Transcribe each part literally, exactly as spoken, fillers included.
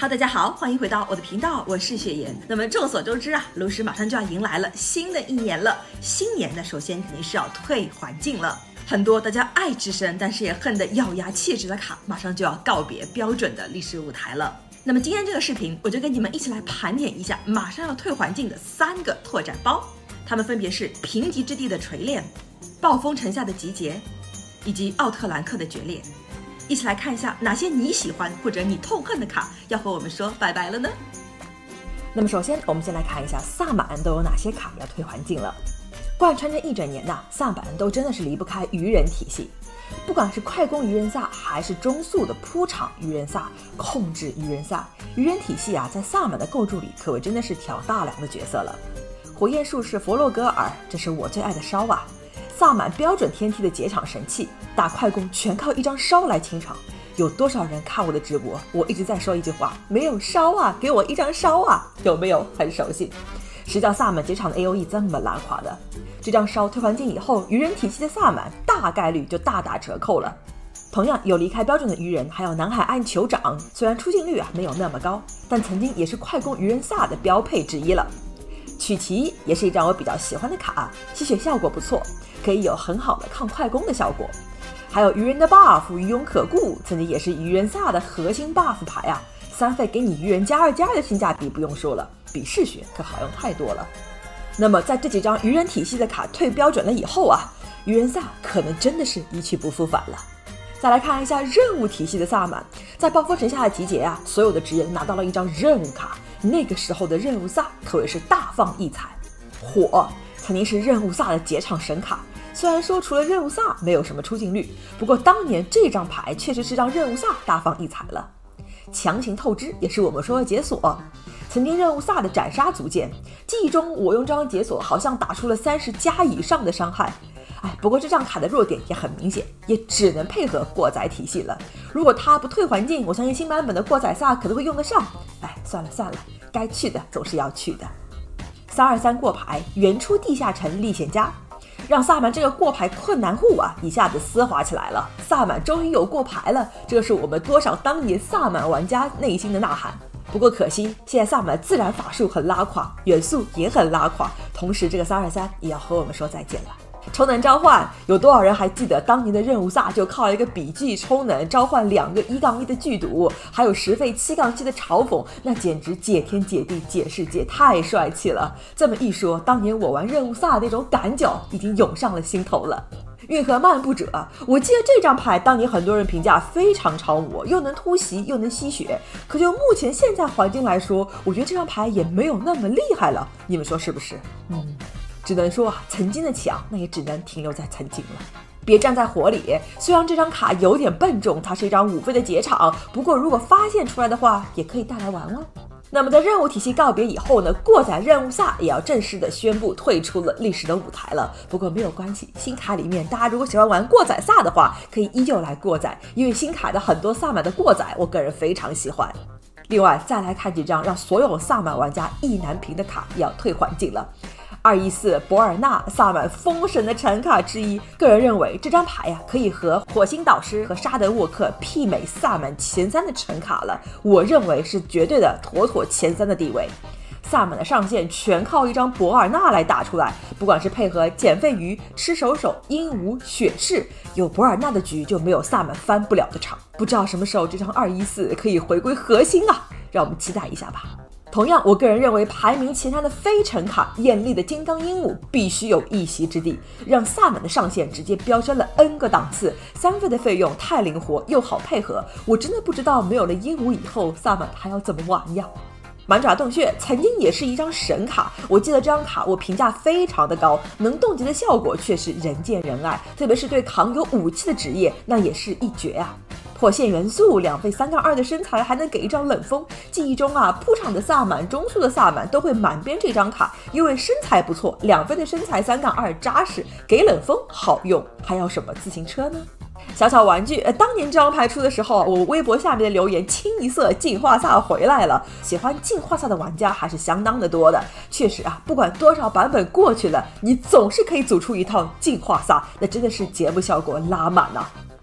哈，大家好，欢迎回到我的频道，我是雪妍。那么众所周知啊，炉石马上就要迎来了新的一年了。新年呢，首先肯定是要退环境了。很多大家爱之深，但是也恨得咬牙切齿的卡，马上就要告别标准的历史舞台了。那么今天这个视频，我就跟你们一起来盘点一下马上要退环境的三个拓展包，它们分别是贫瘠之地的锤炼、暴风城下的集结，以及奥特兰克的决裂。一起来看一下哪些你喜欢或者你痛恨的卡要和我们说拜拜了呢？那么首先我们先来看一下萨满都有哪些卡要退环境了。贯穿这一整年呐、啊，萨满都真的是离不开愚人体系，不管是快攻愚人萨还是中速的铺场愚人萨、控制愚人萨，愚人体系啊在萨满的构筑里可谓真的是挑大梁的角色了。火焰术士佛洛格尔，这是我最爱的烧啊。萨满标准天梯的解场神器，打快攻全靠一张烧来清场。有多少人看我的直播？我一直在说一句话：没有烧啊，给我一张烧啊！有没有很熟悉？谁叫萨满解场的 A O E 这么拉垮的？这张烧退环境以后，愚人体系的萨满大概率就大打折扣了。同样有离开标准的愚人，还有南海岸酋长，虽然出镜率啊没有那么高，但曾经也是快攻愚人萨的标配之一了。曲奇也是一张我比较喜欢的卡，吸血效果不错，可以有很好的抗快攻的效果。还有愚人的 buff 愚勇可顾，曾经也是愚人萨的核心 buff 牌啊，三费给你愚人加二加二的性价比不用说了，比嗜血可好用太多了。那么在这几张愚人体系的卡退标准了以后啊，愚人萨可能真的是一去不复返了。再来看一下任务体系的萨满，在暴风城下的集结啊，所有的职业拿到了一张任务卡，那个时候的任务萨可谓是大放异彩。火曾经是任务萨的解场神卡，虽然说除了任务萨没有什么出镜率，不过当年这张牌确实是让任务萨大放异彩了。强行透支也是我们说的解锁，曾经任务萨的斩杀足剑，记忆中我用这张解锁好像打出了三十加以上的伤害。哎，不过这张卡的弱点也很明显，也只能配合过载体系了。如果它不退环境，我相信新版本的过载萨可能会用得上。哎，算了算了，该去的总是要去的。三二三过牌，原出地下城历险家，让萨满这个过牌困难户啊一下子丝滑起来了。萨满终于有过牌了，这是我们多少当年萨满玩家内心的呐喊。不过可惜，现在萨满自然法术很拉垮，元素也很拉垮，同时这个三二三也要和我们说再见了。充能召唤，有多少人还记得当年的任务萨就靠一个笔记充能召唤两个一杠一的剧毒，还有十费七杠七的嘲讽，那简直解天解地解世界，太帅气了。这么一说，当年我玩任务萨那种感脚已经涌上了心头了。运河漫步者，我记得这张牌当年很多人评价非常超模，又能突袭又能吸血，可就目前现在环境来说，我觉得这张牌也没有那么厉害了，你们说是不是？嗯，只能说啊，曾经的强那也只能停留在曾经了。别站在火里，虽然这张卡有点笨重，它是一张五费的解场，不过如果发现出来的话，也可以带来玩玩。那么在任务体系告别以后呢，过载任务萨也要正式的宣布退出了历史的舞台了。不过没有关系，新卡里面大家如果喜欢玩过载萨的话，可以依旧来过载，因为新卡的很多萨满的过载，我个人非常喜欢。另外再来看几张让所有萨满玩家意难平的卡也要退环境了。二一四博尔纳，萨满封神的产卡之一，个人认为这张牌呀、啊、可以和火星导师和沙德沃克媲美萨满前三的成卡了，我认为是绝对的妥妥前三的地位。萨满的上限全靠一张博尔纳来打出来，不管是配合减费鱼、吃手手、鹦鹉、雪士，有博尔纳的局就没有萨满翻不了的场。不知道什么时候这张二一四可以回归核心啊，让我们期待一下吧。同样，我个人认为排名前三的非成卡艳丽的金刚鹦鹉必须有一席之地，让萨满的上限直接飙升了 N 个档次，三费的费用太灵活又好配合，我真的不知道没有了鹦鹉以后萨满还要怎么玩呀。满爪洞穴曾经也是一张神卡，我记得这张卡我评价非常的高，能冻结的效果却是人见人爱，特别是对扛有武器的职业那也是一绝啊。破线元素两费三杠二的身材还能给一张冷风，记忆中啊铺场的萨满中速的萨满都会满编这张卡，因为身材不错，两费的身材三杠二扎实，给冷风好用，还要什么自行车呢？小小玩具，呃，当年这张牌出的时候，我微博下面的留言清一色进化萨回来了，喜欢进化萨的玩家还是相当的多的。确实啊，不管多少版本过去了，你总是可以组出一套进化萨，那真的是节目效果拉满了。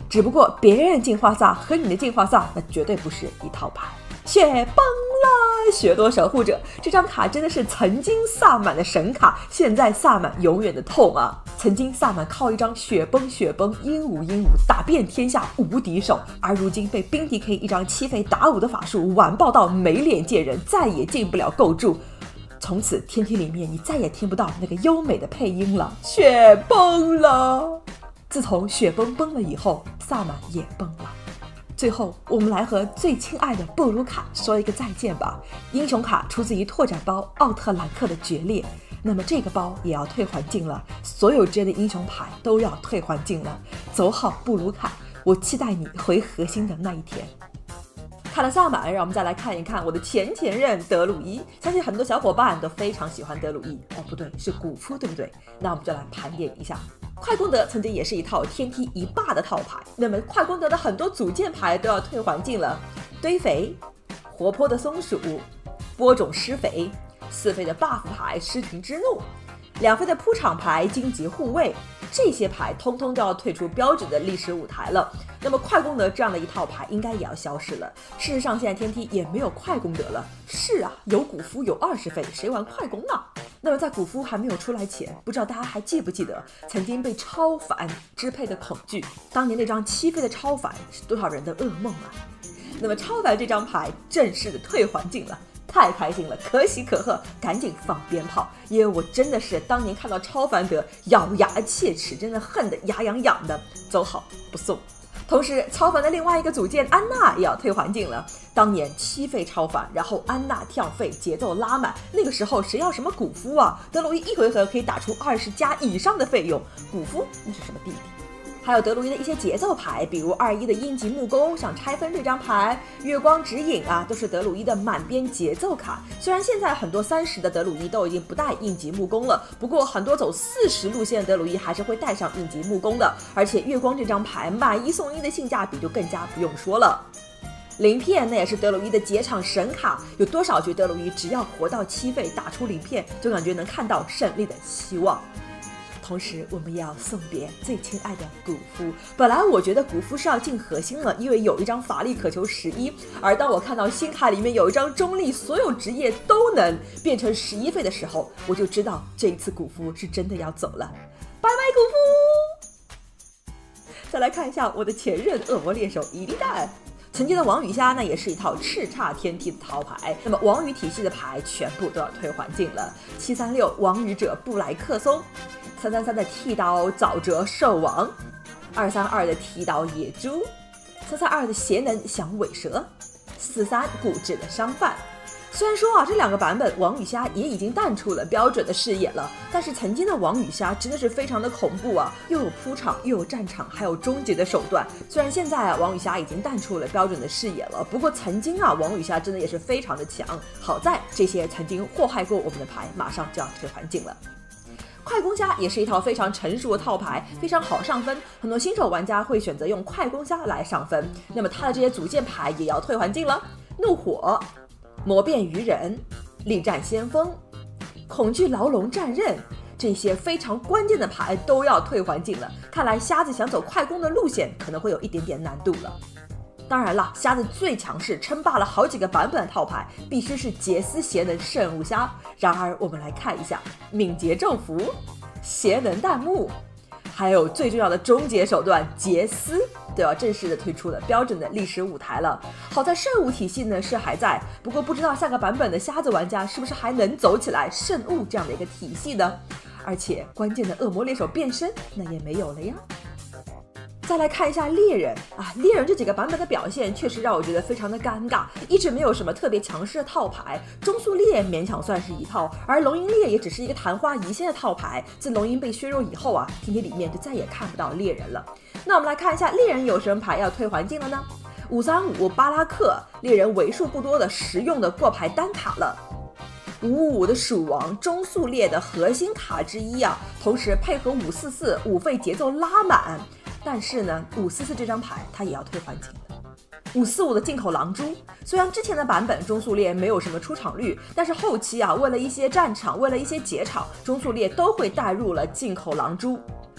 只不过别人进化萨和你的进化萨那绝对不是一套牌。雪崩了，雪多守护者这张卡真的是曾经萨满的神卡，现在萨满永远的痛啊！曾经萨满靠一张雪崩雪崩鹦鹉鹦鹉打遍天下无敌手，而如今被冰迪 K 一张七费打五的法术完爆到没脸见人，再也进不了构筑。从此天梯里面你再也听不到那个优美的配音了，雪崩了。自从雪崩崩了以后，萨满也崩了。最后我们来和最亲爱的布鲁卡说一个再见吧。英雄卡出自于拓展包奥特兰克的决裂，那么这个包也要退还境了，所有这类的英雄牌都要退还境了。走好布鲁卡，我期待你回核心的那一天。看了萨满，让我们再来看一看我的前前任德鲁伊。相信很多小伙伴都非常喜欢德鲁伊，哦不对，是古夫，对不对？那我们就来盘点一下。快攻德曾经也是一套天梯一霸的套牌，那么快攻德的很多组件牌都要退还境了。堆肥、活泼的松鼠、播种施肥、四费的 buff 牌狮群之怒、两费的铺场牌荆棘护卫，这些牌通通都要退出标准的历史舞台了。那么快攻德这样的一套牌应该也要消失了。事实上现在天梯也没有快攻德了。是啊，有古夫有二十费，谁玩快攻呢？那么在古夫还没有出来前，不知道大家还记不记得曾经被超凡支配的恐惧？当年那张七费的超凡是多少人的噩梦啊！那么超凡这张牌正式的退还境了，太开心了，可喜可贺，赶紧放鞭炮！因为我真的是当年看到超凡德咬牙切齿，真的恨得牙痒痒的，走好不送。同时超凡的另外一个组件安娜也要退还境了。当年七费超凡，然后安娜跳费，节奏拉满，那个时候谁要什么古夫啊？德鲁伊一回合可以打出二十加以上的费用，古夫那是什么弟弟？还有德鲁伊的一些节奏牌，比如二一的应急木工，像拆分这张牌，月光指引啊，都是德鲁伊的满编节奏卡。虽然现在很多三十的德鲁伊都已经不带应急木工了，不过很多走四十路线的德鲁伊还是会带上应急木工的。而且月光这张牌买一送一的性价比就更加不用说了。鳞片那也是德鲁伊的结场神卡，有多少局德鲁伊只要活到七费打出鳞片，就感觉能看到胜利的希望。同时我们也要送别最亲爱的古夫。本来我觉得古夫是要进核心了，因为有一张法力渴求十一，而当我看到新卡里面有一张中立所有职业都能变成十一费的时候，我就知道这一次古夫是真的要走了，拜拜古夫。再来看一下我的前任恶魔猎手伊利丹。曾经的王羽虾那也是一套叱咤天梯的套牌，那么王羽体系的牌全部都要退还境了。七三六王羽者布莱克松，三三三的剃刀沼泽兽王，二三二的剃刀野猪，三三二的邪能响尾蛇，四三固执的商贩。虽然说啊，这两个版本王羽虾也已经淡出了标准的视野了，但是曾经的王羽虾真的是非常的恐怖啊，又有铺场，又有战场，还有终结的手段。虽然现在啊，王羽虾已经淡出了标准的视野了，不过曾经啊，王羽虾真的也是非常的强。好在这些曾经祸害过我们的牌，马上就要退还境了。快攻虾也是一套非常成熟的套牌，非常好上分，很多新手玩家会选择用快攻虾来上分。那么它的这些组件牌也要退还境了。怒火、魔变鱼人、力战先锋、恐惧牢笼战刃，这些非常关键的牌都要退还境了。看来瞎子想走快攻的路线可能会有一点点难度了。当然了，瞎子最强势称霸了好几个版本的套牌必须是杰斯邪能圣物虾。然而我们来看一下敏捷咒符、邪能弹幕，还有最重要的终结手段杰斯都要正式的推出了标准的历史舞台了。好在圣物体系呢是还在，不过不知道下个版本的瞎子玩家是不是还能走起来圣物这样的一个体系呢？而且关键的恶魔猎手变身那也没有了呀。再来看一下猎人啊，猎人这几个版本的表现确实让我觉得非常的尴尬，一直没有什么特别强势的套牌。中速猎勉强算是一套，而龙吟猎也只是一个昙花一现的套牌。自龙吟被削弱以后啊，天梯里面就再也看不到猎人了。那我们来看一下猎人有什么牌要退还境了呢？五三五巴拉克，猎人为数不多的实用的过牌单卡了。五五五的鼠王，中速猎的核心卡之一啊，同时配合五四四五费节奏拉满。但是呢，五四四这张牌它也要退还境了。五四五的进口狼蛛，虽然之前的版本中速猎没有什么出场率，但是后期啊，为了一些战场，为了一些结场，中速猎都会带入了进口狼蛛。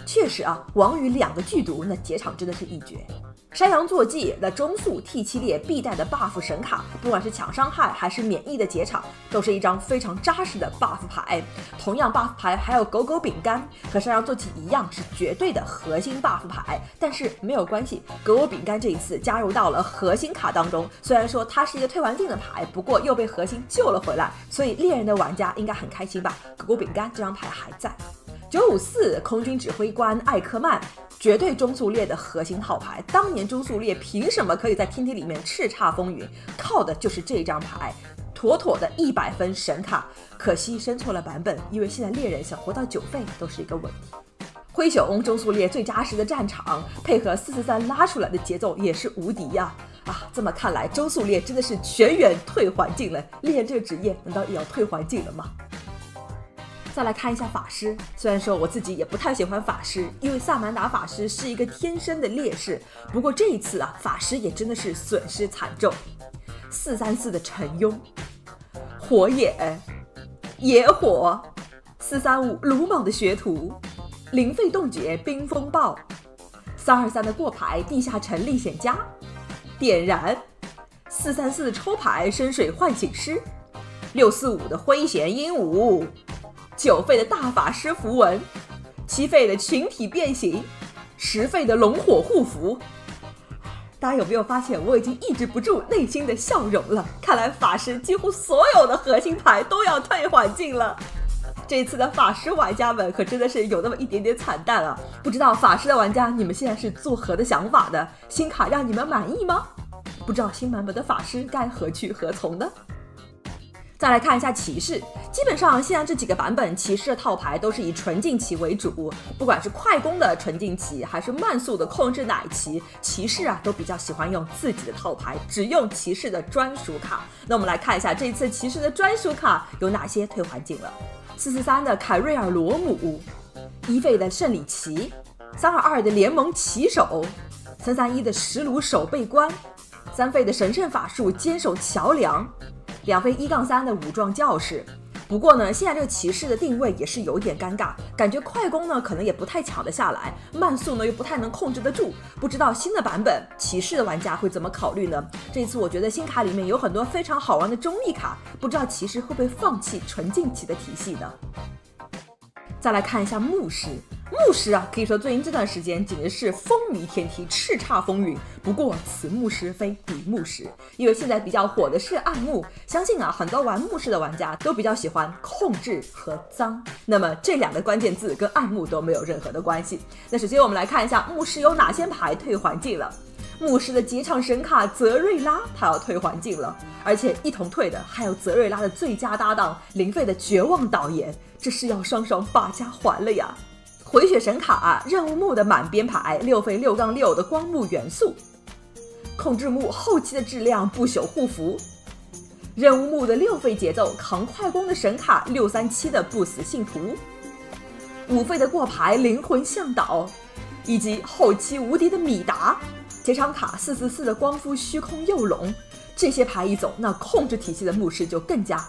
确实啊，王宇两个剧毒，那结场真的是一绝。山羊坐骑那中速 T 七 列必带的 buff 神卡，不管是抢伤害还是免疫的结场，都是一张非常扎实的 buff 牌。同样 buff 牌还有狗狗饼干，和山羊坐骑一样是绝对的核心 buff 牌。但是没有关系，狗狗饼干这一次加入到了核心卡当中，虽然说它是一个退环境的牌，不过又被核心救了回来，所以猎人的玩家应该很开心吧？狗狗饼干这张牌还在。九五四空军指挥官艾克曼，绝对中速列的核心套牌。当年中速列凭什么可以在天梯里面叱咤风云？靠的就是这张牌，妥妥的一百分神卡。可惜生错了版本，因为现在猎人想活到九费都是一个问题。灰熊中速列最扎实的战场，配合四四三拉出来的节奏也是无敌呀！啊，这么看来，中速列真的是全员退环境了。猎人这个职业难道也要退环境了吗？再来看一下法师，虽然说我自己也不太喜欢法师，因为萨满达法师是一个天生的劣势。不过这一次啊，法师也真的是损失惨重。四三四的陈庸，火野，野火，四三五鲁莽的学徒，零费冻结冰风暴，三二三的过牌地下城历险家，点燃，四三四的抽牌深水唤醒师，六四五的挥弦鹦鹉。九费的大法师符文，七费的群体变形，十费的龙火护符。大家有没有发现我已经抑制不住内心的笑容了？看来法师几乎所有的核心牌都要退环境了。这次的法师玩家们可真的是有那么一点点惨淡啊！不知道法师的玩家你们现在是作何的想法的？新卡让你们满意吗？不知道新版本的法师该何去何从呢？再来看一下骑士，基本上现在这几个版本骑士的套牌都是以纯净骑为主，不管是快攻的纯净骑还是慢速的控制奶骑，骑士啊都比较喜欢用自己的套牌，只用骑士的专属卡。那我们来看一下这一次骑士的专属卡有哪些退环境了。四四三的凯瑞尔罗姆，一费的圣里奇，三二二的联盟骑手，三三一的石炉守备官，三费的神圣法术坚守桥梁，两费一杠三的武装教士。不过呢，现在这个骑士的定位也是有点尴尬，感觉快攻呢可能也不太抢得下来，慢速呢又不太能控制得住。不知道新的版本骑士的玩家会怎么考虑呢？这一次我觉得新卡里面有很多非常好玩的中立卡，不知道骑士会不会放弃纯净骑的体系呢？再来看一下牧师，牧师啊，可以说最近这段时间简直是风靡天梯，叱咤风云。不过此牧师非彼牧师，因为现在比较火的是暗牧，相信啊很多玩牧师的玩家都比较喜欢控制和脏。那么这两个关键字跟暗牧都没有任何的关系。那首先我们来看一下牧师有哪些牌退环境了。牧师的结场神卡泽瑞拉，他要退环境了，而且一同退的还有泽瑞拉的最佳搭档零费的绝望导演，这是要双双把家还了呀。回血神卡、啊、任务木的满编牌，六费六杠六的光幕元素，控制木后期的质量不朽护符，任务木的六费节奏扛快攻的神卡六三七的不死信徒，五费的过牌灵魂向导，以及后期无敌的米达。结场卡四四四的光夫虚空诱龙，这些牌一走，那控制体系的牧师就更加。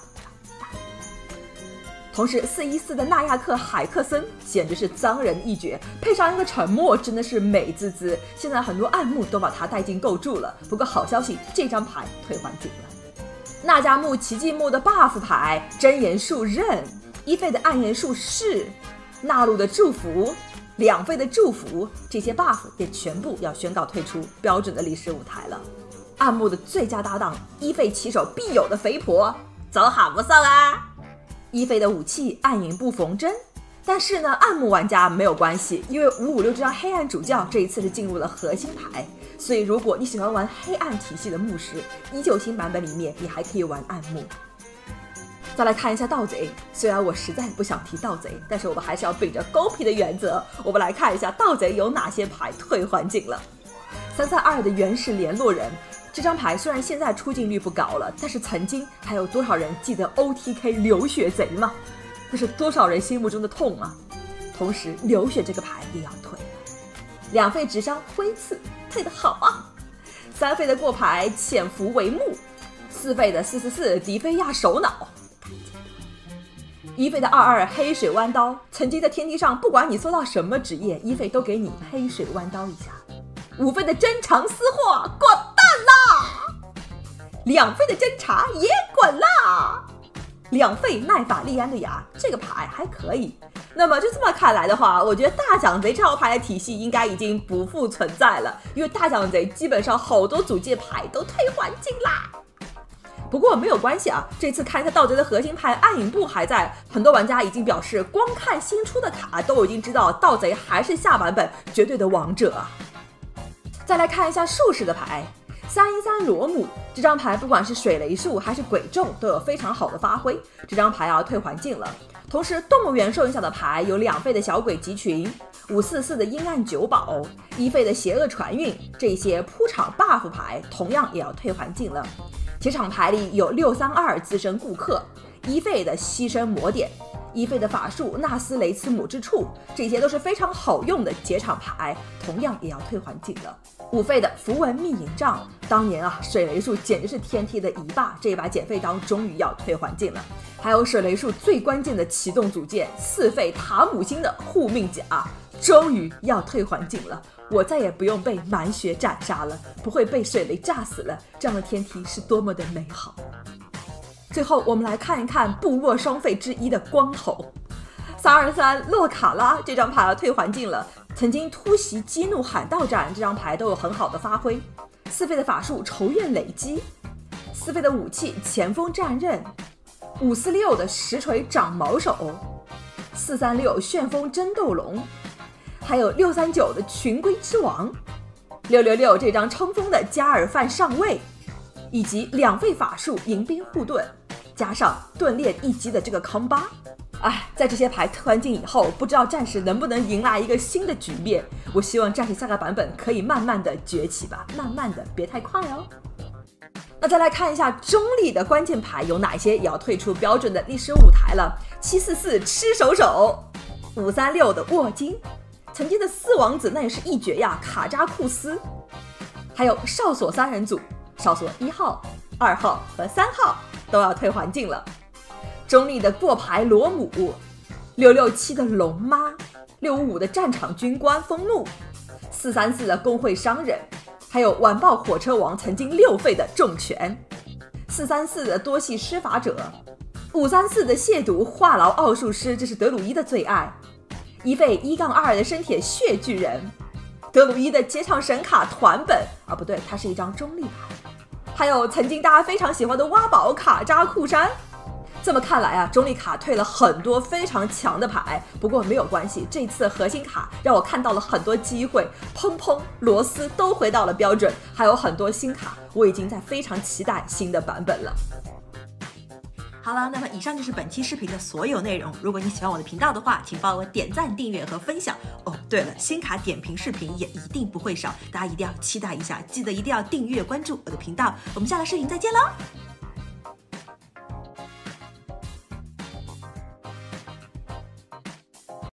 同时四一四的纳亚克海克森简直是脏人一绝，配上一个沉默真的是美滋滋。现在很多暗牧都把它带进构筑了，不过好消息，这张牌退环境了。纳迦木奇迹木的 buff 牌真言术刃，一费的暗言术士，纳鲁的祝福，两费的祝福，这些 buff 也全部要宣告退出标准的历史舞台了。暗牧的最佳搭档一费骑手必有的肥婆，走好不送啊！一费的武器暗影不缝针，但是呢，暗牧玩家没有关系，因为五五六这张黑暗主教这一次是进入了核心牌，所以如果你喜欢玩黑暗体系的牧师，依旧新版本里面你还可以玩暗牧。再来看一下盗贼，虽然我实在不想提盗贼，但是我们还是要秉着公平的原则，我们来看一下盗贼有哪些牌退环境了。三三二的原始联络人，这张牌虽然现在出镜率不高了，但是曾经还有多少人记得 O T K 流血贼吗？这是多少人心目中的痛啊！同时流血这个牌也要退了。两费直伤挥刺退得好啊！三费的过牌潜伏为木，四费的四四四迪菲亚首脑， 一费的二二黑水弯刀，曾经在天梯上，不管你搜到什么职业，一费都给你黑水弯刀一下。五费的真肠私货，滚蛋啦！两费的侦查也滚啦！两费奈法利安的牙，这个牌还可以。那么就这么看来的话，我觉得大奖贼这套牌的体系应该已经不复存在了，因为大奖贼基本上好多组界牌都退环境啦。不过没有关系啊，这次看一下盗贼的核心牌暗影部还在，很多玩家已经表示，光看新出的卡都已经知道盗贼还是下版本绝对的王者啊。再来看一下术士的牌。三一三罗姆这张牌，不管是水雷术还是鬼咒，都有非常好的发挥。这张牌要退环境了。同时，动物元兽印下的牌有两费的小鬼集群、五四四的阴暗九宝、一费的邪恶传运，这些铺场 buff 牌同样也要退环境了。结场牌里有六三二资深顾客、一费的牺牲魔点、一费的法术纳斯雷茨姆之处，这些都是非常好用的结场牌，同样也要退环境了。五费的符文密营杖，当年啊水雷术简直是天梯的一霸，这一把减费刀终于要退环境了。还有水雷术最关键的启动组件四费塔姆星的护命甲，终于要退环境了。我再也不用被满血斩杀了，不会被水雷炸死了，这样的天梯是多么的美好。最后我们来看一看部落双费之一的光头三二三洛卡拉，这张牌要退环境了。曾经突袭激怒喊道战这张牌都有很好的发挥。四费的法术仇怨累积，四费的武器前锋战刃，五四六的实锤长毛手，四三六旋风争斗龙，还有六三九的群龟之王，六六六这张冲锋的加尔范上尉，以及两费法术迎宾护盾，加上盾链一击的这个康巴。哎，在这些牌退环境以后，不知道战士能不能迎来一个新的局面。我希望战士下个版本可以慢慢的崛起吧，慢慢的，别太快哦。那再来看一下中立的关键牌有哪些，也要退出标准的历史舞台了。七四四吃手手，五三六的沃金，曾经的四王子那也是一绝呀，卡扎库斯，还有哨所三人组，哨所一号、二号和三号都要退环境了。中立的过牌罗姆，六六七的龙妈，六五五的战场军官风怒，四三四的工会商人，还有晚报火车王曾经六费的重拳，四三四的多系施法者，五三四的亵渎话痨奥术师，这是德鲁伊的最爱，一费一杠二的生铁血巨人，德鲁伊的结场神卡团本啊，不对，它是一张中立牌，还有曾经大家非常喜欢的挖宝卡扎库山。这么看来啊，中立卡退了很多非常强的牌，不过没有关系，这次核心卡让我看到了很多机会，砰砰螺丝都回到了标准，还有很多新卡，我已经在非常期待新的版本了。好了，那么以上就是本期视频的所有内容。如果你喜欢我的频道的话，请帮我点赞、订阅和分享。哦，对了，新卡点评视频也一定不会少，大家一定要期待一下，记得一定要订阅关注我的频道。我们下个视频再见喽！